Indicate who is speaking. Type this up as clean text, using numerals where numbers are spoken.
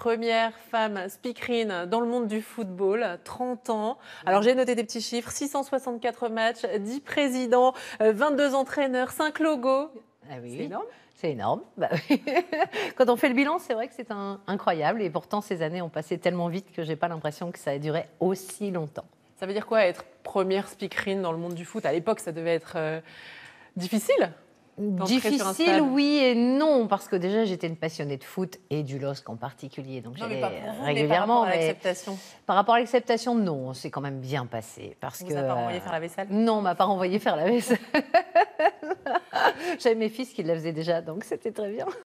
Speaker 1: première femme speakerine dans le monde du football, 30 ans. Alors j'ai noté des petits chiffres, 664 matchs, 10 présidents, 22 entraîneurs, 5 logos.
Speaker 2: Ah oui,
Speaker 1: C'est énorme.
Speaker 2: c'est énorme. Bah oui. Quand on fait le bilan, c'est vrai que c'est incroyable. Et pourtant, ces années ont passé tellement vite que je n'ai pas l'impression que ça ait duré aussi longtemps.
Speaker 1: Ça veut dire quoi être première speakerine dans le monde du foot? À l'époque, ça devait être difficile d'entrer sur un
Speaker 2: Difficile,
Speaker 1: stade.
Speaker 2: oui et non, parce que déjà j'étais une passionnée de foot et du LOSC en particulier, donc
Speaker 1: Non, mais
Speaker 2: j'allais
Speaker 1: pas pour vous, mais
Speaker 2: régulièrement.
Speaker 1: par rapport à
Speaker 2: Mais
Speaker 1: l'acceptation.
Speaker 2: par rapport à l'acceptation, non, c'est quand même bien passé. Parce
Speaker 1: On
Speaker 2: que
Speaker 1: vous a pas renvoyé faire la vaisselle?
Speaker 2: non, on m'a pas renvoyé faire la vaisselle. J'avais mes fils qui la faisaient déjà, donc c'était très bien.